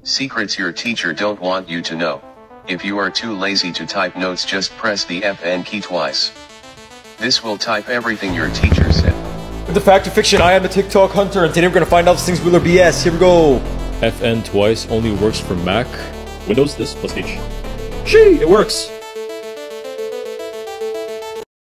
Secrets your teacher don't want you to know. If you are too lazy to type notes, just press the FN key twice. This will type everything your teacher said. With the fact or fiction, I am the TikTok hunter, and today we're gonna find out if this thing's real or BS. Here we go. FN twice only works for Mac, Windows, this plus H. Gee, it works.